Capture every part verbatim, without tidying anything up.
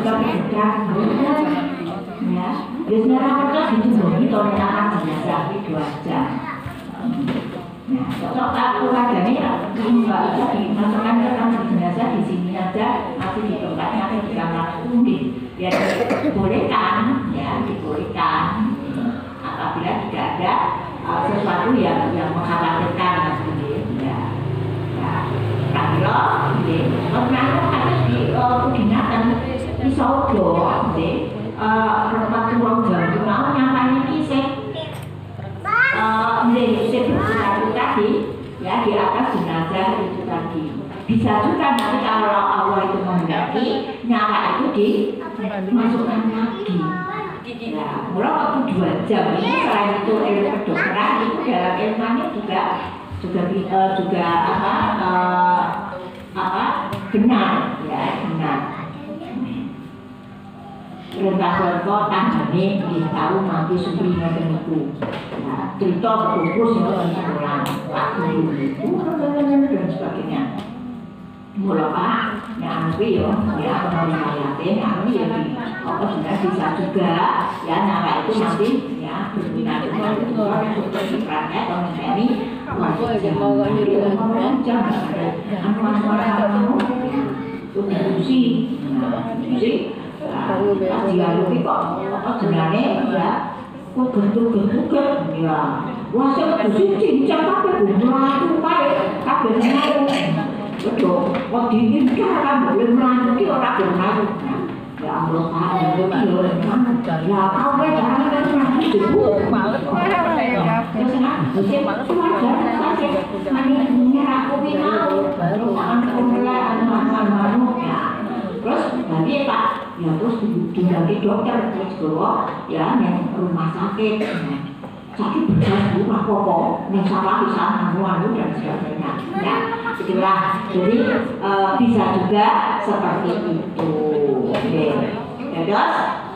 sebagai budak, ya, biasanya mereka ditunggu itu menahan jenazah dua jam. Nah, cocok tak keluarganya nggak bisa dimasukkan ke kamar jenazah di sini aja, masih di tempatnya atau di kamar undi. Ya dibolehkan, ya dibolehkan. Apabila tidak ada uh, sesuatu yang yang mengkhawatirkan, gitu ya. Ya, kalau ini pernah harus di koordinatan di Saudo, ini waktu orang Jawa mau nyamanya kisah, ini sebelum tadi, ya di atas jenazah itu tadi. Bisa juga nanti kalau Allah itu menghendaki nyala itu dimasukkan lagi. Nah, mulai waktu dua jam ini selain itu ilmu kedokteran itu dalam ilmunya juga juga uh, juga apa uh, apa benar ya benar. Perintah kota ini tahu nanti subrinya itu. Nah, cerita berkumpul semua orang Pak Guru itu dan sebagainya. Mulai Pak, ya anu yo, ya penelitian, anu ya di apa sudah bisa juga, ya nama itu nanti ya berguna dengan untuk perannya atau ini wajib mau jam anu anu anu itu diskusi, diskusi, dialog kok apa sebenarnya ya kok gentuk-gentuk ya, wah saya diskusi cincang apa bunga itu kayak kabelnya betul, waktu ini kita kan boleh melanjuti orang berlalu. Ya Allah, ada video yang ya kau jangan kan melanjuti itu. Malas, terus kan, jadi cuma jangan saja maninya aku bingung, baru akan mulai anu-anu ya. Terus nanti Pak, ya terus diganti dokter terus bawa ya yang rumah sakit. Sakit beras bu, apa-apa, yang salah bisa anu-anu dan sebagainya. Ya, itulah. Jadi uh, bisa juga seperti itu. Oke, ya terus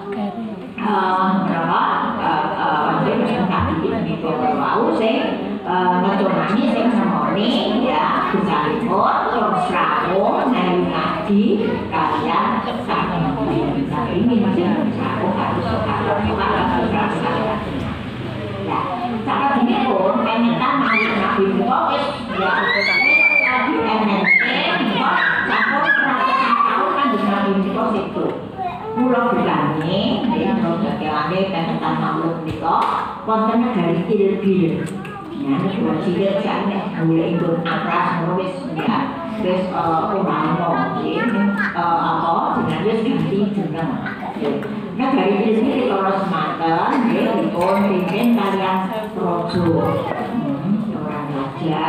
berapa? Nanti tadi di bawah saya ngecomani saya ngemoni ya bisa libur terus rapo naik ngaji kalian sama ini masih rapo harus harus harus rasa. Ya, cara ini pun penyetan nabi Muhammad ya tadi M N T campur perasaan tahu kan dengan nabi Muhammad itu pulau berani ya kalau jalan penyetan maulud itu kontennya dari il-bil ya ini dua cilik jadi mulai ikut apras nulis ya terus umano ini apa sebenarnya ganti jeneng. Nah dari ini kalau semata dia dipun pimpin kalian rojo orang raja,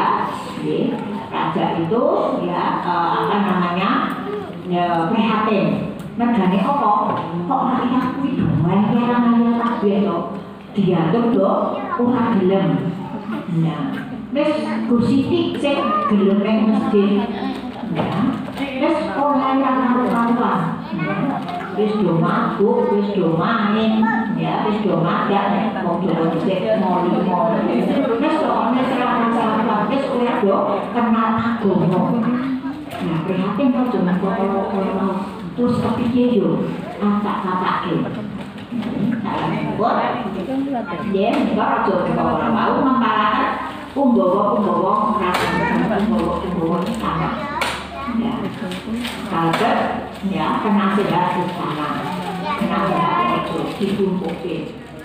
raja itu ya apa namanya prihatin. Negane apa? Kok rakyat kuwi doang kira-kira kabeh to. Diatur do ora gelem. Nah, wis Gusiti sing gelem ning masjid. Ya. Wis ora karu-karuan. Wis do mabuk, wis do main, ya wis do madak, mau do cek moli-moli. Wis soalnya serang-serang wis ora do kenal agama. Nah, prihatin kok cuma kalau terus kepiye yo tak-tak-take. Buat dia enggak aja kalau mau memparakan punggawa-punggawa rasa punggawa-punggawa sama. Ya. Kalau ya penasihat istana, penasihat itu dikumpulkan.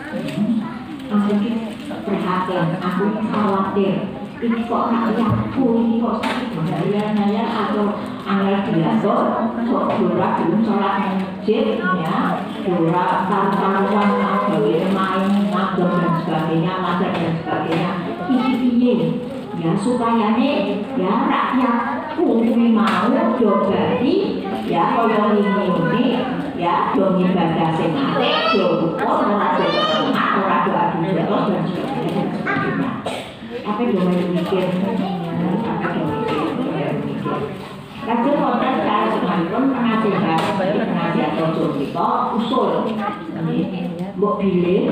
Aku prihatin, aku khawatir. Ini kok rakyatku, ini kok sakit bahaya-bahaya atau angel diatur, kok dora belum sholat masjid, ya, dora taruhan, gawe main, ngadem dan sebagainya, masak dan sebagainya. Ini piye, ya supaya nih, ya rakyatku ini mau dobari, ya kalau ini ini, ya dong ibadah senate, dong pun orang dong, orang doa juga dan sebagainya. Apa yang mau mikir? Apa yang mikir? Kasih konten secara sekalipun penasihat, penasihat rojo kita usul, buat pilih,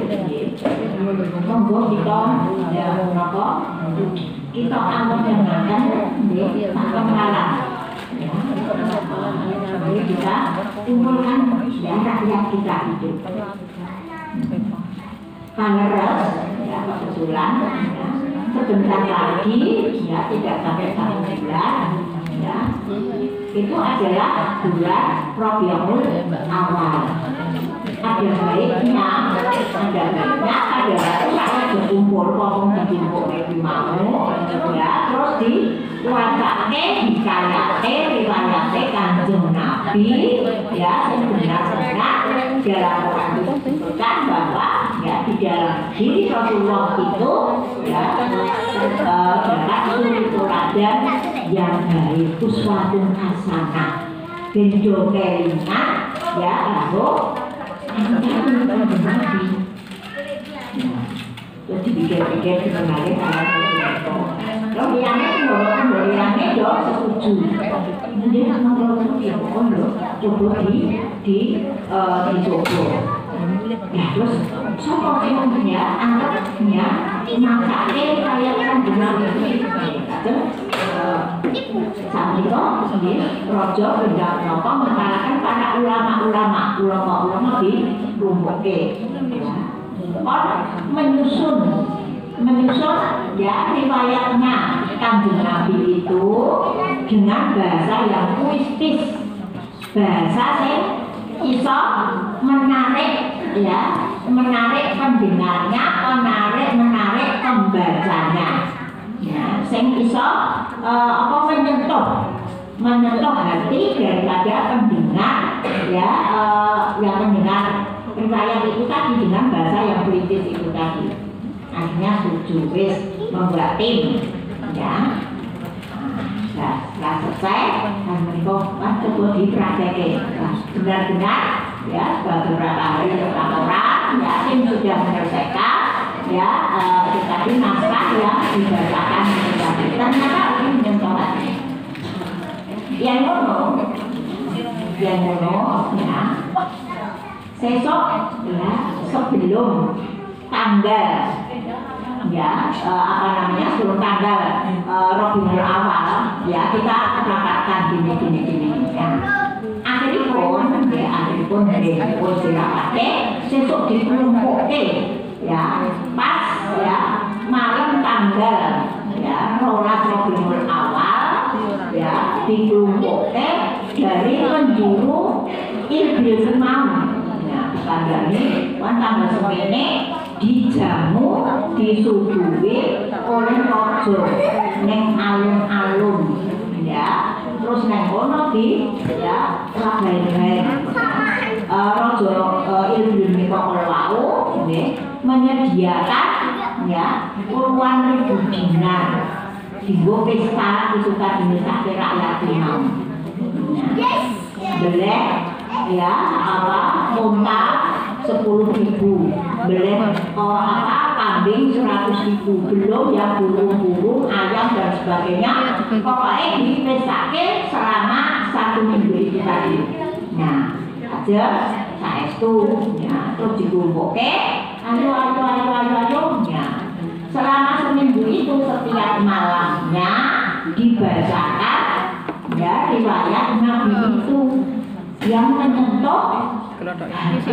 monggo kita ya apa? Kita akan mendengarkan tak kemalan. mari kita kumpulkan ya rakyat kita itu. Paneras ya kebetulan ya, sebentar lagi ya tidak sampai satu bulan ya itu adalah bulan Rabiul Awal. Ada baiknya, ada baiknya ada rakyat berkumpul, ngomong berkumpul di mau ya terus di wacake dikayake riwayate Kanjeng Nabi ya benar-benar dalam Quran disebutkan bahwa ya di dalam diri Rasulullah itu ya terdapat suri teladan yang baik uswatun hasanah benjo kelingan ya lalu Nabi jadi pikir-pikir sebenarnya kalau kalau bilangnya kalau bilangnya dong setuju jadi kalau setuju pun coba di di dicoba ya terus soal filmnya anaknya masaknya kayak kan benar itu saat itu sendiri rojo benda nopo mengalahkan para ulama-ulama ulama-ulama di Lumboke orang menyusun menyusun ya riwayatnya Kanjeng Nabi itu dengan bahasa yang puitis bahasa yang iso menarik ya menarik pendengarnya menarik menarik pembacanya ya sing iso uh, apa menyentuh menyentuh hati daripada pendengar ya uh, yang mendengar riwayat itu tadi dengan bahasa yang puitis itu tadi. Akhirnya setuju wis membuat tim ya. Nah, setelah selesai dan mereka kan coba dipraktekin benar-benar ya beberapa hari beberapa orang ya tim sudah menyelesaikan ya uh, tetapi naskah yang dibacakan ternyata ini menyentuh hati. Yang ngono yang ngono ya sesok ya sebelum tanggal ya uh, apa namanya sebelum tanggal uh, Rabiul Awal ya kita mendapatkan gini gini gini ya akhirnya pun ya akhirnya pun dari pun dirapatkan sesok dikelompokkan ya pas ya malam tanggal ya rolas Rabiul Awal ya dikelompokkan dari penjuru Ibil Mau tanggal ini, kan tanggal semene dijamu, disuguhi oleh rojo neng alun-alun, ya, terus neng kono di, ya, lagai-lagai, rojo ilmu mikro wau, menyediakan, ya, puluhan ribu dinar, digo pesta disuka dimisah rakyat Timau, belek. Ya apa unta sepuluh ribu beli oh, apa kambing seratus ribu belum yang burung-burung ayam dan sebagainya pokoknya dipestake selama satu minggu itu tadi nah aja saestu ya terus dikumpulke ayo ayo ayo ayo ayo ya selama seminggu itu setiap malamnya dibacakan ya riwayat Nabi itu yang menyentuh hati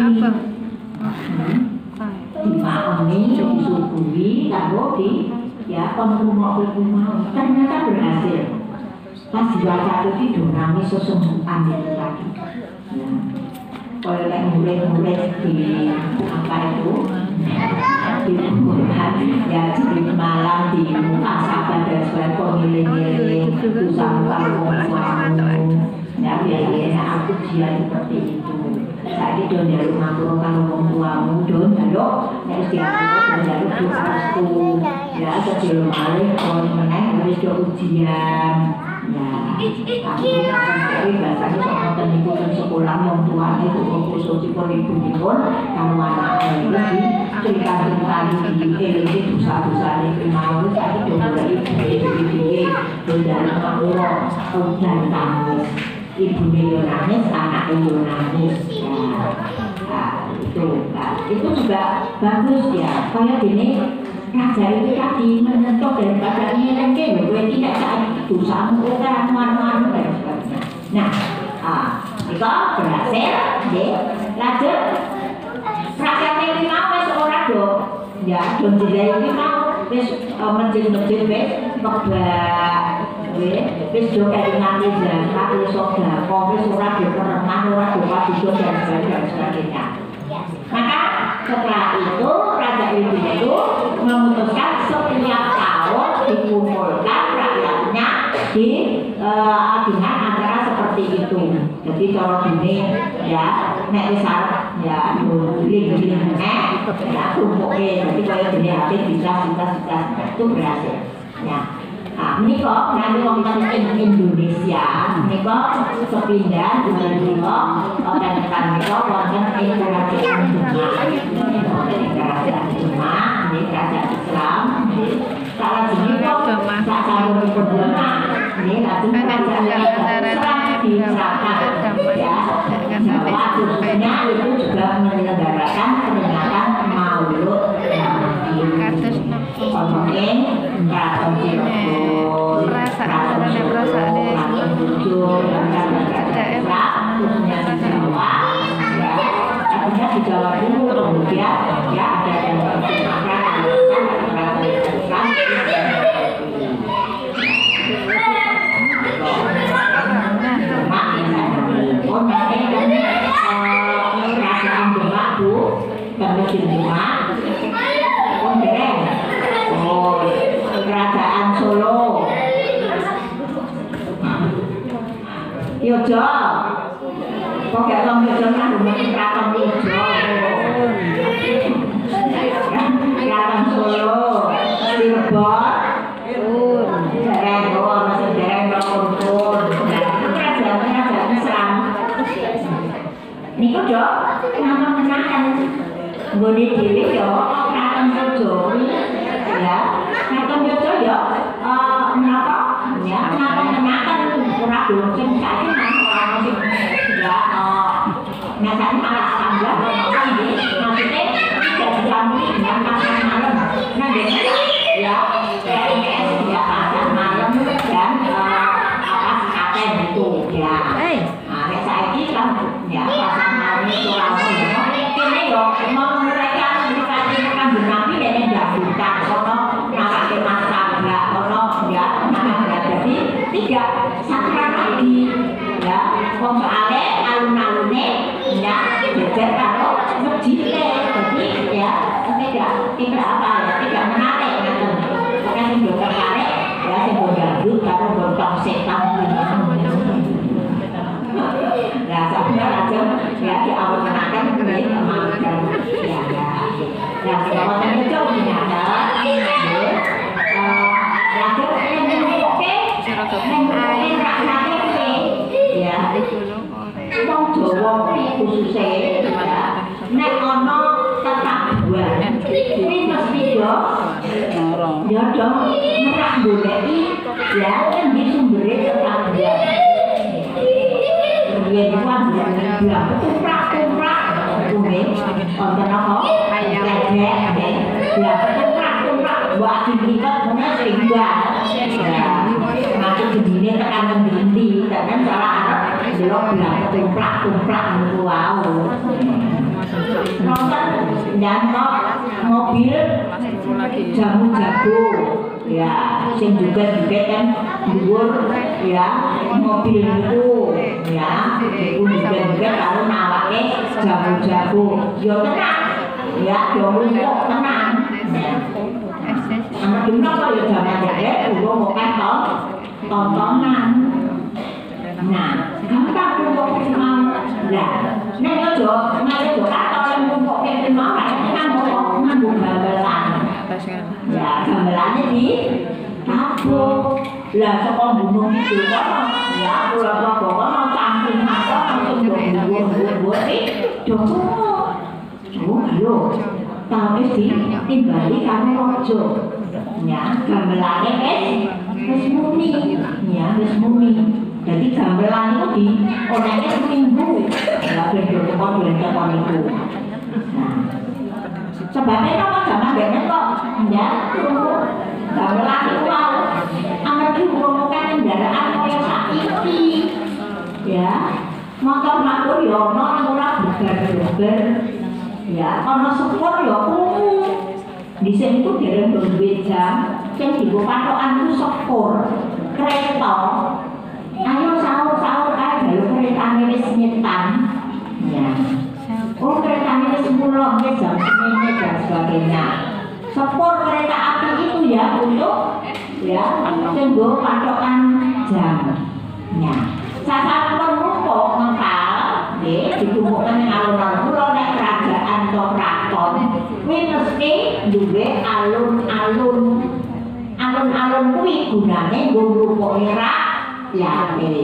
dipahami, disuguhi, lalu di ya pemurung-pemurung ternyata berhasil pas dibaca itu tidur nangis sesungguhan itu tadi ya. Kalau yang murid-murid di apa itu dikumpulkan ya di malam di muka sahabat dan sebagainya pemiling-miling itu sampai ngomong ya biasanya aku dia seperti itu saat itu dari rumah aku kalau orang tuamu don lalu harus diatur dan lalu doaku ya sebelum alih kalau menang harus do ujian ya aku dari bahasanya soal tentang ikut sekolah orang tuanya itu khusus di ibu pun kalau anak itu di cerita-cerita di eliti dosa-dosa ini mau saat itu dari ibu-ibu don dari aku dan tangis ibu yo nangis, anak yo nangis, ya, nah, itu, nah, itu juga bagus ya. Kayak gini, raja itu tadi menyentuh daripada ngelengke, gue tidak saat itu sama orang manu-manu dan sebagainya. Nah, ah, Kita berhasil, ya. Lanjut. Rakyat ini mau wis ora do, ya, do jelek iki mau wis menjil-menjil wis kebak, wis do kelingan zakat, wis sedekah, wis ora do kerengan, ora do paduduk dan sebagainya. Maka setelah itu Raja Ibu itu memutuskan setiap tahun dikumpulkan rakyatnya di uh, dengan acara seperti itu. Jadi kalau gini ya, nek besar ya, ling-ling nek ya kumpulnya. Jadi kalau gini habis bisa bisa bisa itu berhasil. Ya. Nah, ini kok nanti wonten ing Indonesia, ini kok sepindah dengan kok kan kok wonten ing kerajaan Demak, kerajaan Demak, ini kerajaan Islam. Salah sini kok sak sampun Demak, ini lagi kerajaan Islam di Selatan, ya. Jawa khususnya itu juga menyelenggarakan peringatan Maulud Nabi. Ngomongin keraton Cirebon, keraton Solo, keraton Tujuh, dan keraton Islam, khususnya di Jawa. Ya, artinya di Jawa dulu, kemudian ya ada yang berkembang keraton Islam. Oh, nanti kan kerajaan Demak bu, dan di Demak, oh dereng, oh kerajaan Solo, Yojo, kok gak tau Yojo kan bukan keraton Yojo, keraton Solo, Cirebon, dereng, oh masih dereng berkumpul. Niku dok, kenapa menakan Bodi diri yo, keraton Yojo, ya, keraton Yojo yo, kenapa? Ya, kenapa menakan kurang dulu sing saya orang sing ya, nyatanya malah tambah, maksudnya tidak dicampuri dengan pasar malam, nah jadi ya, P M S ya pasar malam dan apa sekaten itu ya. Nah, saya ini kan ya pasar malam itu lama ya. Kini yo mau mereka mereka Nabi dan dahulukan kono nakake masalah kono ya nakake jadi tidak sakral lagi ya wong soalé alun-alune ya jejer karo masjide jadi ya tidak tidak apa ya tidak menarik gitu karena sing menarik ya sing ganggu karo bontong setan nah sampai aja ya di awal menakan ini memang ya ya yang kalau kita coba nyata lanjut oke ya wong Jawa khususnya nek ana tetanggan kuwi mesti yo yo dong merak goleki ya endi sumbere tetanggan yen kuwi bilang kuprak-kuprak kuwi wonten apa ayam ya kuprak-kuprak buat singkat punya sehingga ya makin begini tekan berhenti dan salah Arab belum bilang kuprak-kuprak itu wow nonton dan mobil jamu jago ya sing juga juga kan dhuwur ya mobil itu ya itu juga juga kalau nawake jamu jago yo tenang ya yo untuk tenang anak kita kalau ya zaman dek udah mau kantor tontonan nah gampang untuk mau lah nah yo jo nah yo jo atau yang untuk yang mau kan mau nganggo gamelan ya gamelannya di tabung lah sekolah gunung itu kan ya pulau pulau kan camping apa langsung buat buat buat eh coba oh ayo tapi sih timbali kami rojo ya gamelannya es es muni ya es muni jadi gamelan itu di orangnya seminggu ya berdua teman berdua teman itu nah sebabnya apa zaman dulu kok ya gamelan itu mau amat diumumkan kendaraan kaya saiki ya motor matur ya ono ning ora beber-beber. Ya, ono sepur ya krungu. Dhisik iku dereng duwe jam, sing dienggo patokan iku sepur, kereta. Ayo sahur-sahur kae lho keretane wis nyetan. Ya. Oh, keretane wis mulih wis jam semene dan sebagainya. Sepur kereta api itu ya untuk ya sing nggo patokan jam. Ya. Sasampun numpuk ngempal, nggih ditumpukkan ning alun-alun kula nek kerajaan to kraton. Kuwi mesti duwe alun-alun. Alun-alun kuwi gunane nggo nglumpuk rakyate.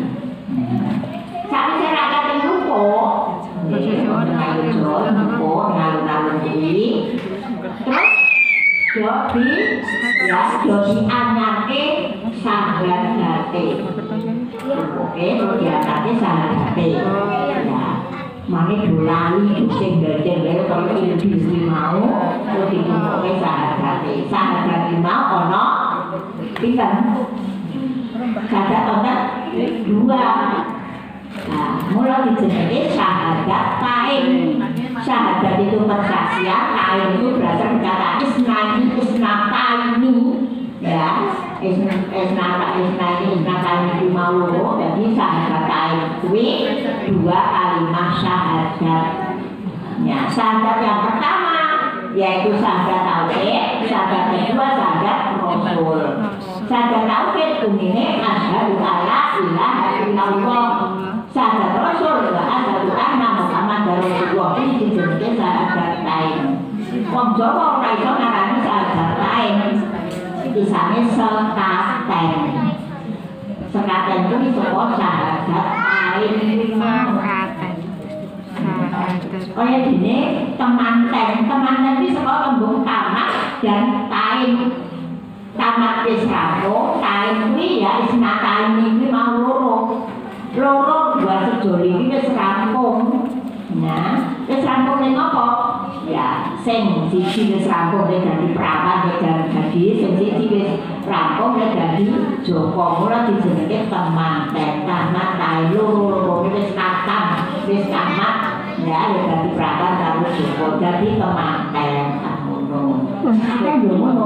Sakwise rakyate nglumpuk, nggih nglumpuk alun-alun kuwi. Terus jadi ya jadi anyake sahabat-sahabate. Oke, diangkatnya sahabat-sahabate. Ya. Mane dolali sing ndendel kaya iki mau terus dikumpulke sahabat-sahabate. Sahabat mau ana pinten? Sahabat ana dua. Nah, mulai dijenenge sahabat kain. Sahabat itu persaksian, kain itu berasal dari kata isnani, isnataini, ya, isnata, isnani, isnataini itu mau loro. Jadi sahabat kain itu dua kalimat sahabat. Ya, sahabat yang pertama yaitu sahabat tauhid, sahabat kedua sahabat rasul. Sahabat tauhid umine asyhadu alla ilaha illallah. Sahabat rasul wa asyhadu anna Muhammadar Rasulullah iki jenenge sahabat kain. Wong Jawa ora iso ngarani sahabat kain. Isane sekaten. Sekaten kuwi saka sahabat kain sekaten. Kaya dene temanten, temanten iki saka tembung tamat dan kain. Tamat wis rampung, kain kuwi ya isnataini kuwi mau loro. Loro dua sejoli ini wis rampung. Nah, wis rampung ning apa? Ya, sing siji wis rampung nek dadi perawan nek dadi sing siji wis rampung nek dadi joko. Mula dijenenge temanten, tamat kae loro-loro wis katam, wis tamat ya nek dadi perawan karo joko. Dadi temanten ngono. Kan yo ngono.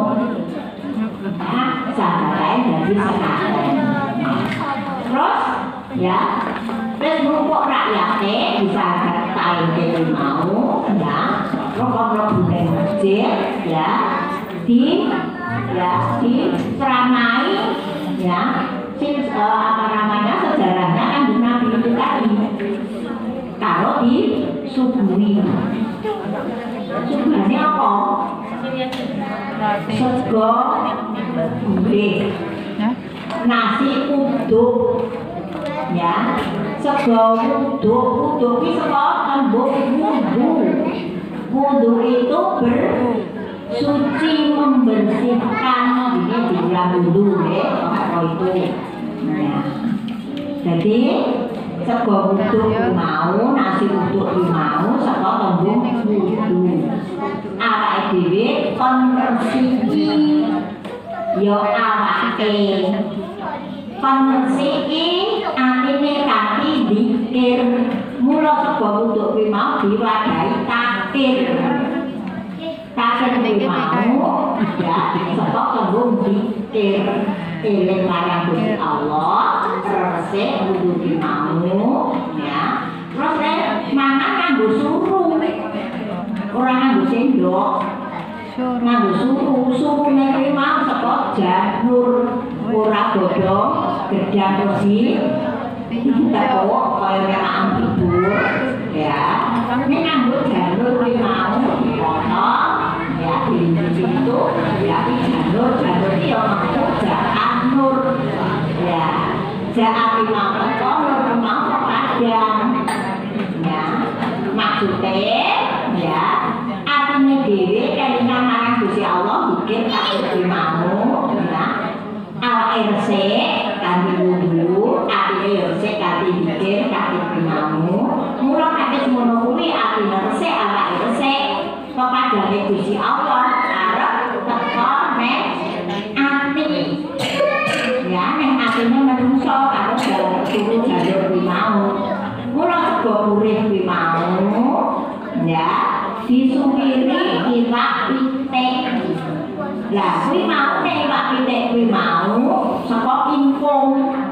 Nah, sahabat dadi sekaten. Terus ya, terus ngumpuk rakyatnya bisa katain dari mau, ya, rokok-rokok di masjid, ya, di, ya, di ceramai, ya, sin, uh, apa namanya sejarahnya kan di Nabi itu tadi, kalau di subuhi, subuhnya apa? Sego, gulai, nasi uduk. Ya, sego uduk, uduk itu sego tembung wudu. Wudu itu bersuci membersihkan, ini dibilang wudu ya, apa itu? Ya. Jadi sego uduk mau, nasi uduk mau, sego tembung wudu. Awake dhewe kon resiki ya awake. Kon resiki atine kaki dikir, mula sego uduk kuwi mau diwadahi takir. Takir kuwi mau ya sego tembung dikir, eling marang Gusti Allah, resik wudu kuwi mau ya. Terus nek mangan nganggo suruh. Ora nganggo sendok. Nganggo suruh, suruhne kuwi mau sego janur, ora godhong, gedang resi. Kita kok kaya rekaan tidur ya. Ini nganggo janur kuwi mau dipotong ya di situ ya janur, janur iki ya mau jak nur ya. Jak api mau teko nur mau padang. Ya. Maksude ya atine dhewe kelingan marang Gusti Allah bikin kabeh mau ya. Awake resik kanthi wudu, atine resik kanthi dikir kanthi mau. Mula nek wis ngono kuwi atine resik, awake resik, kepadane Gusti Allah arep teko nek ati. Ya nek atine menungso karo jalur jalur mau. Lah kuwi mau nek Pak Pitik kuwi mau saka info.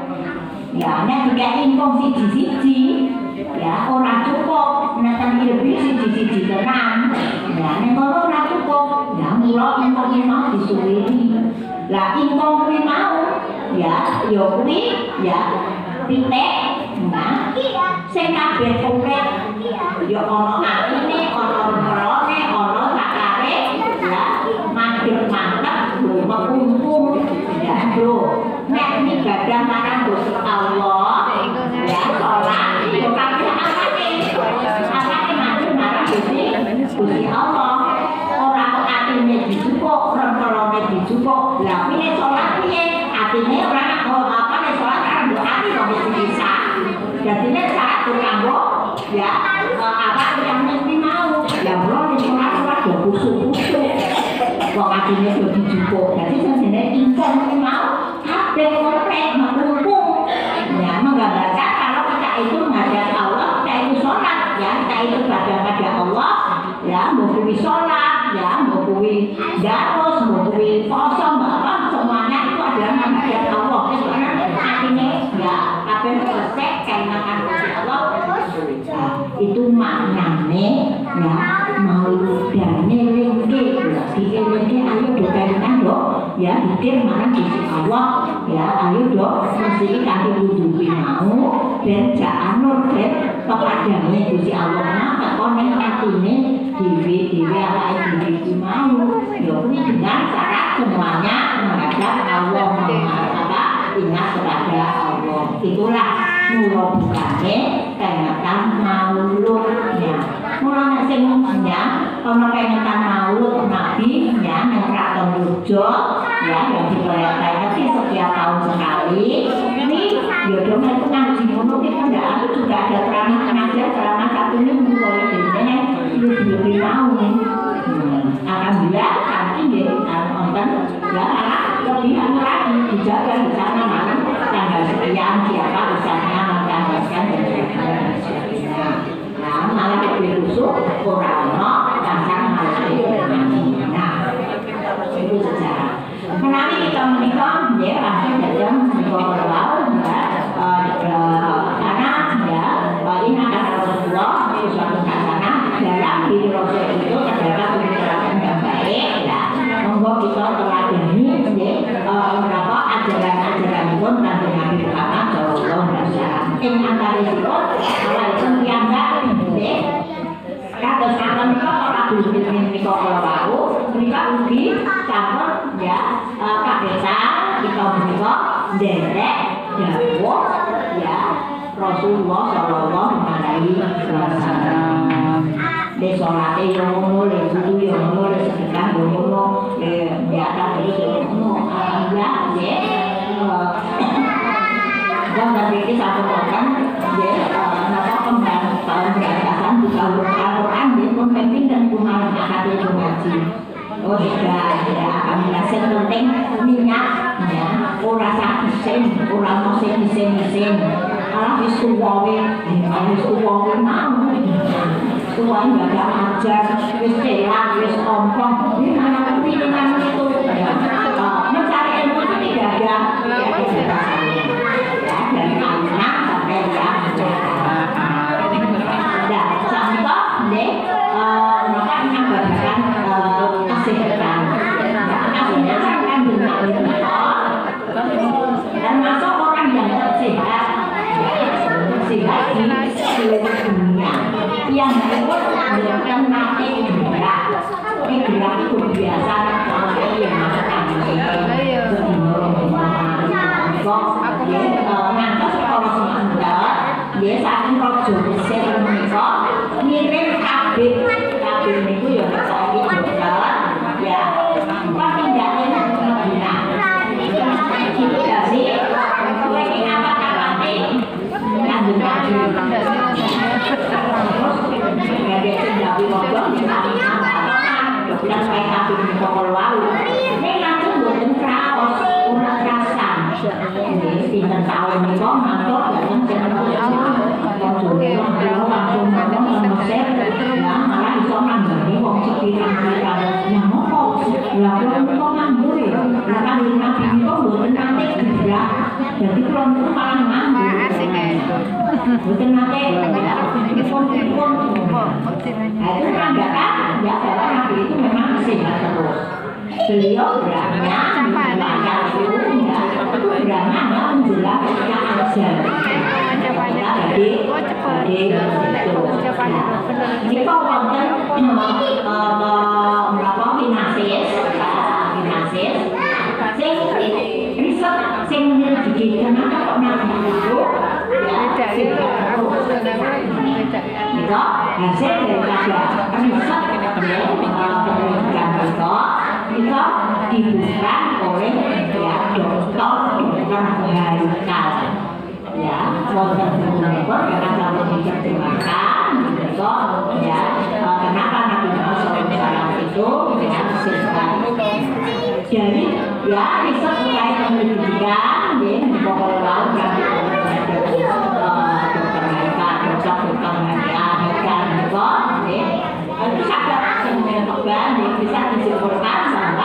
Ya nek dikek info siji-siji ya ora cukup nek lebih siji-siji tenan. Ya nek ora ora cukup ya mula info kuwi mau disuwiri. Lah info kuwi mau ya ya kuwi ya Pitik nah sing kabeh urip ya ana atine ana rone ana sakare ya madhep mantep lho mekumpul ya lho nek ibadah marang Gusti Allah ya salat ya kabeh akane akane madhep marang Gusti Gusti Allah ora kok atine dijupuk rene dijupuk lah piye salat piye atine ora apa nek salat karo ati kok bisa jadi nek saat kanggo ya apa yang mesti mau ya bro nek ora ora do kusuk-kusuk kok atine do dijupuk jadi jenenge ingkang mau kabeh korek mengkumpul ya menggambarkan kalau kita itu menghadap Allah kita itu sholat ya kita itu ibadah pada Allah ya mau kuwi sholat ya mau kuwi darus mau kuwi poso apa semuanya itu adalah menghadap Allah karena atine ya kabeh resek makan Gusti Allah itu maknane ya mau dane lingke ya dikene ayo do karenan do ya dikir marang Gusti Allah ya ayo do mesti kanthi wudu mau ben jak anur ben pepadane Gusti Allah napa kok ning atine dhewe-dhewe awake dhewe mau ya kuwi dengan syarat semuanya menghadap Allah apa ingat kepada Allah itulah mula bukane kenyataan mauludnya mula sing ya ana kenyataan maulud nabi ya nang kraton Yogya ya yang diperayatkan setiap tahun sekali ini yodo itu kan di mono itu ada juga ada ceramah pengajar ceramah satunya mulai dene lebih mau alhamdulillah kami nggih nonton ya lebih anu lagi dijaga di sana malam tanggal sekian siapa usahanya menggambarkan dan sebagainya. Nah malah lebih busuk orang no dasar malah lebih nah itu sejarah. Kenapa kita menikah ya langsung dalam menikah berbau ya karena ya ini adalah Rasulullah sesuatu kasana dalam diri Rasul itu terdapat pemikiran yang baik ya monggo kita teladani ya beberapa ajaran-ajaran pun Nabi Nabi Muhammad Shallallahu Alaihi Wasallam. Ing antawisipun awal itu piyambak nggih kados ngaten menika ora duwe menika kala wau menika ugi sampun ya kabesan kita menika nderek dawuh ya Rasulullah Shallallahu Alaihi Wasallam. Le salate yo ngono le wudu yo ngono le sedekah yo ngono le biasa terus yo ngono alhamdulillah ya dan dari ini satu orang ya napa kembang pemberantasan buka Al-Quran dia pun penting dan kumar akad itu ngaji oh tidak ya kami rasa penting minyak ya orang sakit sen orang mau sen sen sen alah wis tuwawe wis tuwawe mau tuan nggak ada ajar wis celang wis ompong ini mana ngerti dengan itu mencari ilmu itu tidak ada ya tidak dari anak sampai yang nah contoh deh maka menggambarkan kesehatan kesehatan kan dunia itu dan masuk orang yang sehat sehat di seluruh dunia yang menggunakan mati gerak ini gerak itu biasa yang masuk ngantos kalau semangat dia saking rojo besar menika ngirim kabeh kabeh niku ya saiki dokter ya kok tindakan Medina jadi kowe iki apa-apane ngandung kaji ya dia tindak wong dokter saya kabeh niku wau nek langsung boten kraos ora krasan ini pinter tahun niku mantuk dateng jeneng langsung langsung mesir ya malah iso nambani wong sepirang-pirang yang ngopo lha kok Jadi kalau itu malah nganggur. Malah asik ya. Bukan nanti telepon-telepon. Nah itu menandakan ya bahwa Nabi itu memang sehat terus. Beliau berangnya menjelaskan itu ya, itu berangnya menjelaskan ketika ajal. Kita jadi jadi itu. Ini kok wonten berapa finasis, finasis, sing riset sing menyelidiki kenapa kok Nabi itu ya sing itu hasil daripada riset penelitian itu itu dibutuhkan oleh ya dokter dokter Haikal ya wonten menapa karena kalau diterjemahkan itu ya kenapa Nabi Muhammad shallallahu alaihi wasallam itu dihasilkan jadi ya riset terkait penelitian ya di pokok laut dan dokter Haikal dokter dokter Haikal itu ya itu sadar sebenarnya bisa disimpulkan bahwa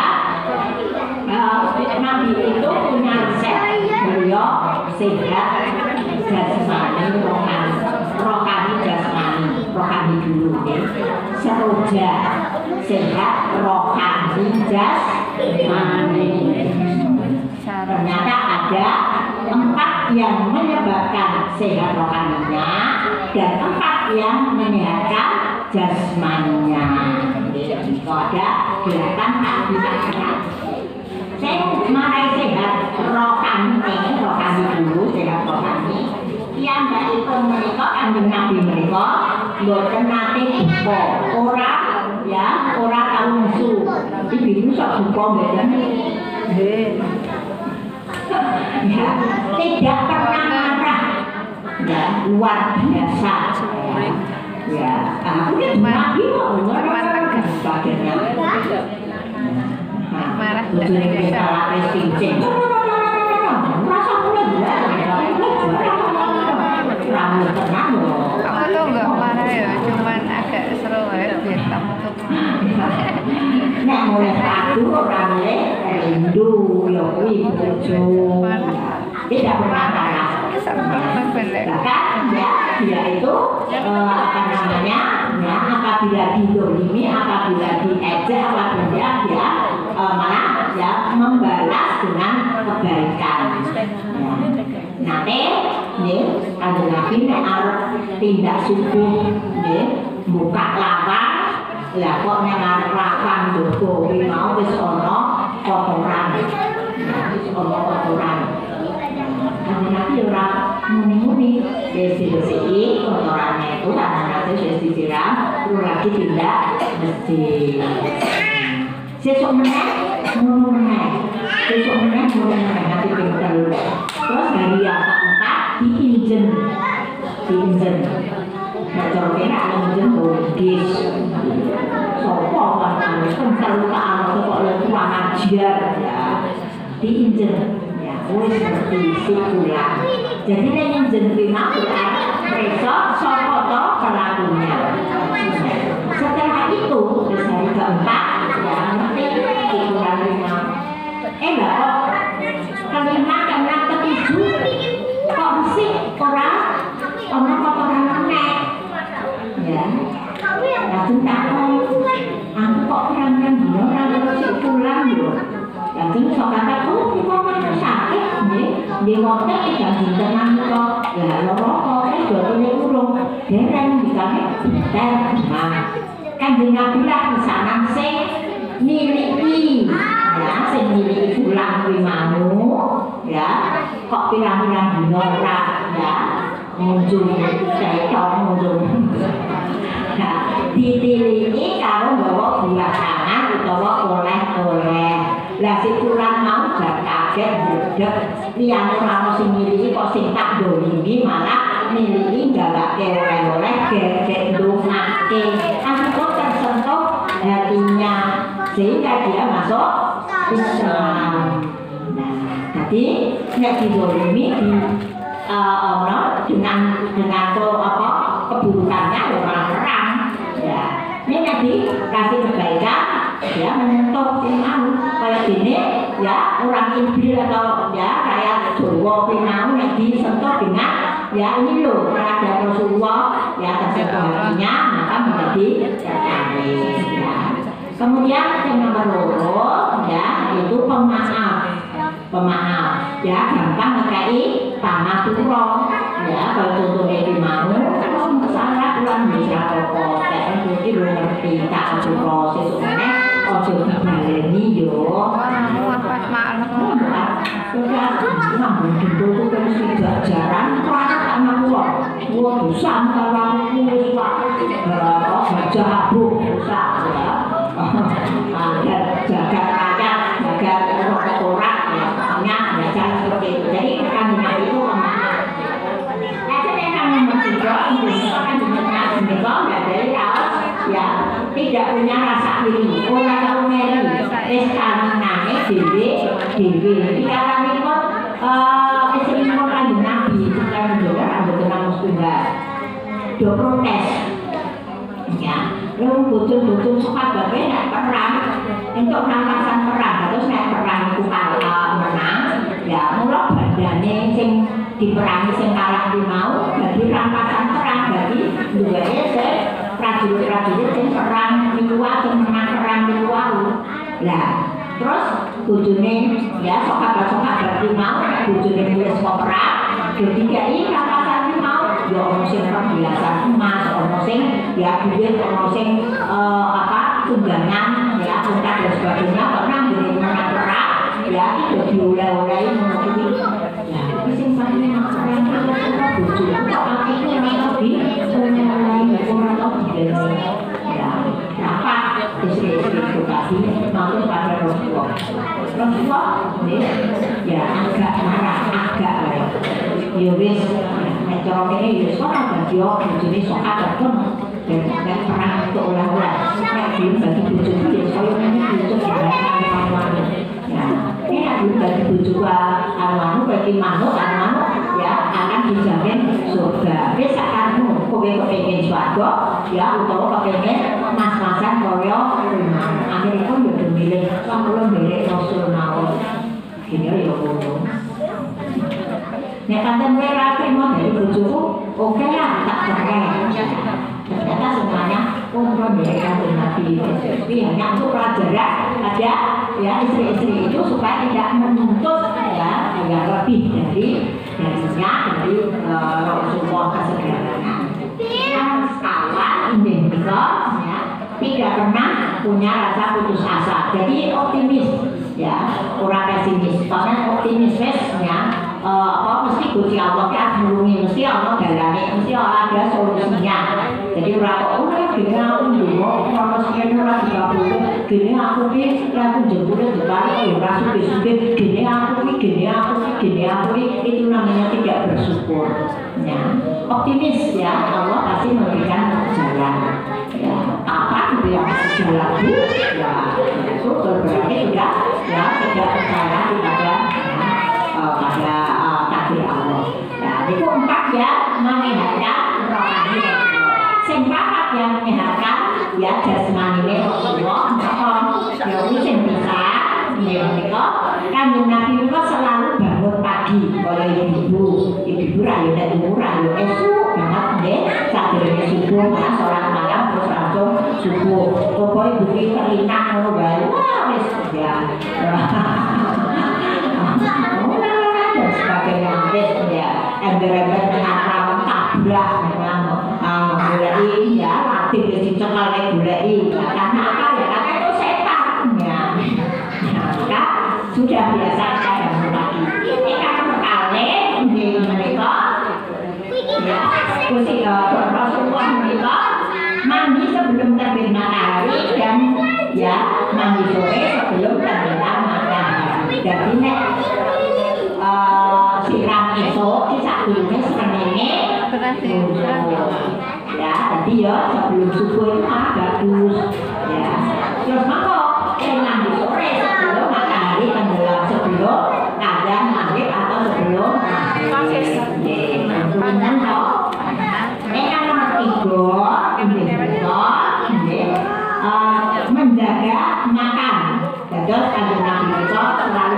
Nabi itu punya resep beliau sehat jasmani rohani rohani jasmani rohani dulu ya seroja sehat rohani jasmani ternyata ada empat yang menyebabkan sehat rohaninya dan empat yang menyehatkan jasmaninya. Jadi ada delapan aktivitas. Saya marai sehat rohani, rohani dulu sehat rohani. Yang dari itu mereka kandung Nabi mereka, bukan nanti buka orang ya orang tahu musuh. Tapi itu sok buka bedanya. Ya, tidak pernah marah. Ya, luar biasa. Ya, aku kan Nabi kok marah sebagainya. Marah tidak bisa lapis cincin. Merasa pulang ya, rambut tenang loh. Kamu tuh nggak marah ya, cuman agak seru ya biar kamu tuh. Nek mulai padu orang le rindu ya kuwi bojo. Tidak pernah marah. Bahkan ya dia itu eh, apa namanya ya apabila didolimi apabila diejek apabila dia eh, malah ya membalas dengan kebaikan ya. Nanti nih ada lagi nek arep tindak subuh nih buka lawang lah kok nek arep lawang dogo kuwi mau wis ana kotoran wis ana kotoran nanti orang muni-muni bersih-bersih kotorannya itu karena nanti sudah disiram perlu lagi tidak bersih sesuk meneh ngono meneh sesuk meneh ngono meneh nanti pinter terus hari yang keempat diinjen diinjen nah cara kena injen bodis sopo kan pinter ka ana kok lek kurang ajar ya diinjen wis seperti sikulah. Jadi nek njenengan Quran, besok sapa to pelakunya. Setelah itu, hari keempat, ya nanti sikulah lima. Eh lah kok kelima karena ketujuh kok sih orang orang kotoran meneh. Ya. Langsung takon, aku kok orang-orang dino ora terus pulang lho. Langsung sok kata, oh kok sakit nih, di hotel tidak dintenan kok, ya loro kok, eh jadinya urung, dereng dikami hotel, nah, kan dengan bilang misalnya se miliki, ya se miliki pulang rimamu, ya, kok pirang-pirang dinora, ya, muncul, saya muncul, nah, ditiliki kalau bawa buah tangan utawa oleh-oleh. Lah si pulang mau jar kaget bledek liyane ora sing miliki kok sing tak dolimi malah miliki galake oleh-oleh gegek ndongake aku tersentuh hatinya sehingga dia masuk Islam. Nah, jadi nek didolimi di uh, dengan dengan to, apa keburukannya orang perang ya. Ini nanti kasih kebaikan dia menyentuh iman kayak gini ya orang Injil atau ya kayak Jawa Pinau yang disentuh dengan ya ini loh terhadap Rasulullah ya tersentuh hatinya maka menjadi tertarik ya. Kemudian yang nomor loro ya itu pemaaf, pemaaf ya gampang ngekai pamatura ya kalau contohnya di mau kalau salah pulang bisa apa kayak mungkin belum ngerti tak proses sebenarnya ojo dibaleni yo sudah nambung dulu kan sudah jarang anak anak kula kula dosa kalau wis kok baca abu dosa ya ada jaga rakyat jaga orang ya pokoknya ya jangan seperti itu jadi kandungan itu nah jadi kami bertiga Indonesia kan Indonesia nggak dari kaos ya tidak punya rasa iri orang tahu meri es kaminane dewi dewi jika kami pun istri pun kanjeng Nabi sekarang juga ada tenang muslimah do protes ya lu bocor-bocor sahabatnya tidak perang untuk rampasan perang terus naik perang itu kalah menang ya mulai badannya sing diperangi sing kalah di mau jadi rampasan perang jadi juga ya se prajurit-prajurit sing perang di luar sing menang perang di luar lah terus bojone ya sahabat-sahabat di mau bojone mulai mau perang jadi kayak rampasan di mau ya ono sing perhiasan emas ono sing ya duit ono sing apa tunggangan ya tungkat dan sebagainya pernah jadi menang perang ya itu diulai-ulai mengerti ya tapi sing paling masalah itu bojo kok akhirnya memang lebih menulai orang tau digini ya dapat istri-istri itu tadi maupun pada Rasulullah Rasulullah ya agak marah agak ya wis nek cara kene ya sok dadi bojone sok adem dan perang untuk oleh-oleh nek bagi bojoku ya koyo ngene bojo dibayar ya nek bagi bojoku anu bagi manuk anu ya akan dijamin surga wis sakarmu kowe kepengin swarga ya utawa kepengin mas-masan koyo akhirnya pun yo milih sampun milih Rasul mawon gini ya ngono. Nek kanten kowe ra trimo dari bojoku, oke ya tak cerai. Ternyata semuanya umroh dari kanten Nabi. Jadi hanya untuk pelajaran ada ya istri-istri itu supaya tidak menuntut ya yang lebih dari darinya dari Rasulullah kesederhanaan. Yang kawan ini juga ya tidak pernah punya rasa putus asa. Jadi optimis ya, orang pesimis. Soalnya optimis ya. Uh, apa mesti Gusti Allah kan nulungi mesti Allah dalane mesti ada solusinya jadi ora kok ora gini aku ndonga ora sekian ora dikabulkan gini aku ki aku jebule dibalik ora suwe-suwe gini aku ki gini aku ki gini aku ki itu namanya tidak bersyukur ya optimis ya Allah pasti memberikan jalan ya apa gitu yang jalan ya itu berarti sudah ya tidak percaya kepada pada takdir Allah. Nah, itu empat ya menyehatkan rohani Rasulullah. Sing papat yang menyehatkan ya jasmani Rasulullah. Ya sing bisa menika kanjeng Nabi menika selalu bangun pagi oleh ibu. Ibu ra yo nek ibu ra yo esuk banget nggih sadurunge subuh malah salat malam terus langsung subuh. Pokoke ibu ki terlinang ngono wae. Wah wis ya. Sebagainya ya ember-ember menatap tabrak memang gulai ya latih dicocok oleh gulai karena apa ya karena itu setan ya maka sudah biasa saya lagi ini kan kali di mereka ya kursi Rasulullah mereka mandi sebelum terbit matahari dan ya mandi sore sebelum terbit matahari jadi nek siram esok kisah dulunya sebenarnya ya tadi ya sebelum subuh itu ah bagus ya terus maka jangan di sore sebelum matahari tenggelam sebelum azan maghrib atau sebelum maghrib kemudian toh ini kan nomor tiga menjaga makan jadi kanjeng Nabi itu selalu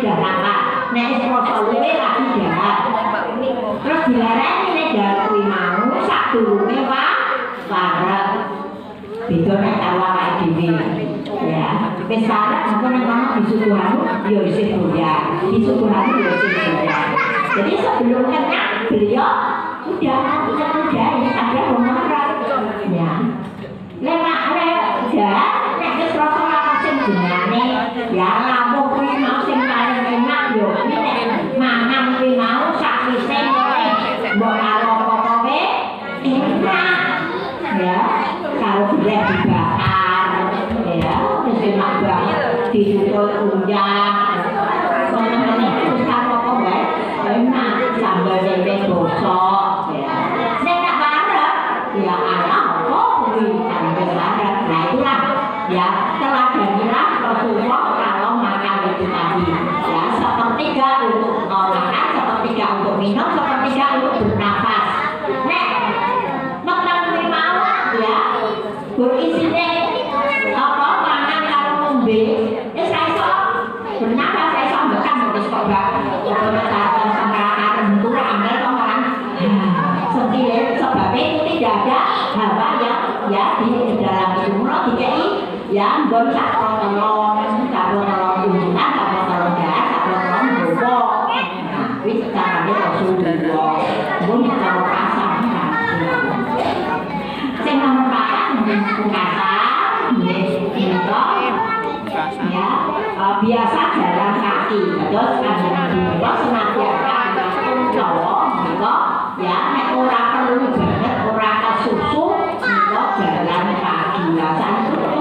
sudah lapar. Nek wis rasa luwe lagi jahat. Terus dilarani nek jahat kuwi mau sak durunge Pak parek. Beda nek karo awake dhewe. Ya, wis parek mengko nek ana disuguhanu ya isih doyan. Disuguhanu ya isih doyan. Jadi sebelum kenyang beliau sudah menyudahi ada pemarah. Ya. Nek arek jahat nek wis rasa lapar sing jenenge ya lampung kuwi mau sing paling enak yo kuwi nek mangan kuwi mau sakwise oleh mbok karo apa-apa enak ya karo gulai dibakar ya wis enak banget ditutul unjang ngene terus karo apa wae enak sambal tempe gosok ya nek tak parek ya ala apa kuwi sambal parek nah itulah ya teladanilah Rasulullah kalau makan itu tadi ya sepertiga untuk makan, sepertiga untuk minum, sepertiga untuk bernafas. Nek makan mau ya berisinya apa makan kalau ngombe, ya saya so bernafas saya so makan terus kok gak kalau datang sama arem itu ambil orang sendiri sebabnya itu tidak ada hawa yang ya di dalam umroh dikai ya nggon sak telon sak telon unjukan sak telon gas sak telon bobo nah wis carane Rasulullah nggon cara pasang sing nomor papat pungkasan ya biasa jalan kaki terus kanjeng Nabi senantiasa Jawa menika ya nek ora perlu banget ora kesusu menika jalan kaki biasa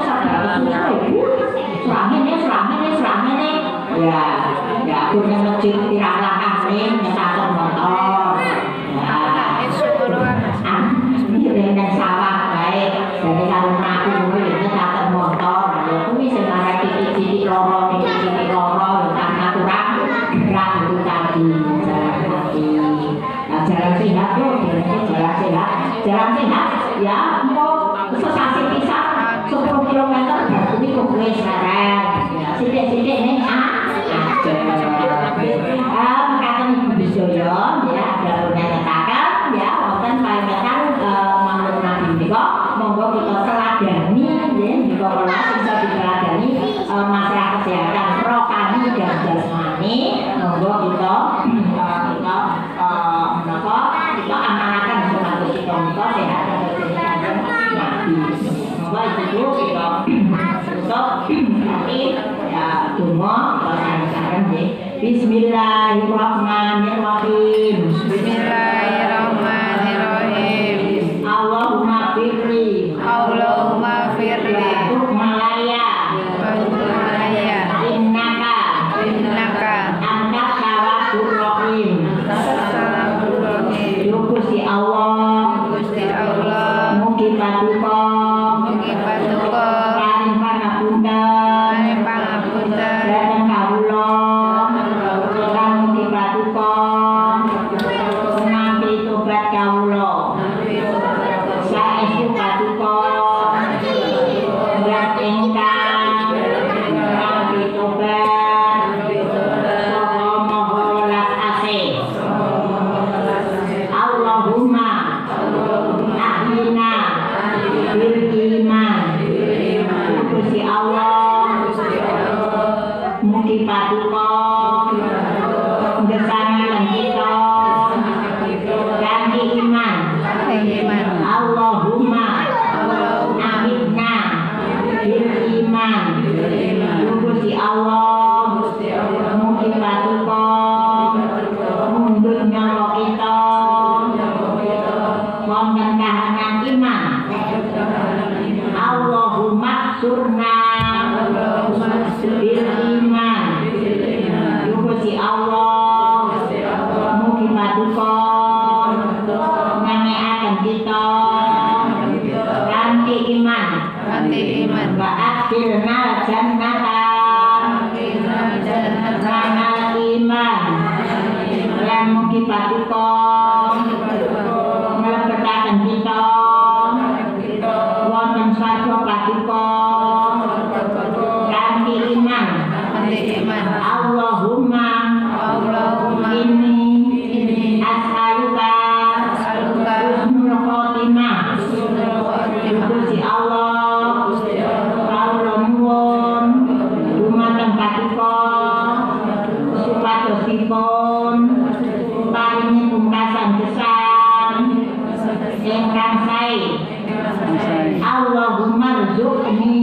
serangannya, serangannya, serangannya ya, ya punya masjid pirang langkah nih, nyesatan motor ya ini dengan sawah baik jadi kalau melaku mungkin nyesatan motor ya aku bisa marah titik-titik loro titik-titik loro karena kurang gerak itu tadi jalan kaki nah jalan sehat tuh, jalan sehat jalan sehat ya, mau sesasi pisah sepuluh kilometer berarti kue sekarang sidik-sidik nih ah ah kata Ibu Bisdoyo ya ada punya nyatakan ya wonten paringatan manut Nabi menika monggo kita teladani ya menika kula bisa diteladani masalah kesehatan rohani dan jasmani monggo kita kita menapa kita amanakan sunnah kita menika sehat Nabi monggo itu kita untuk nanti ya donga kita ya Bismillahirrahmanirrahim Bismillahirrahmanirrahim Allahumma firli Allahumma firli Malaya Malaya Innaka Innaka Anta Tawwabur Rahim Assalamualaikum Gusti Allah Gusti Allah mugi patuko mugi patuko paring pangapunten paring pangapunten dhateng kawula lan mugi patuko nampi tobat kawula saestu patuko lan ingkang nampi tobat saka Maha Welas Asih Allahumma ahlina bil iman Gusti Allah mugi patuko ngesanaken kita kanthi iman iman Allahumma ahlina bil iman Gusti Allah mugi patuko mundhut nyawa kita wonten kahanan iman Allahumma surna bil iman Gusti Allah mugi patuko ngangekaken kita kanthi iman kanthi iman wa akhirna jannata kanal iman lan mugi patuko mlebetaken kita wonten swarga patuko kanthi iman kanthi iman Allahumma ingkang sae Selesai. Allahumma rzuqni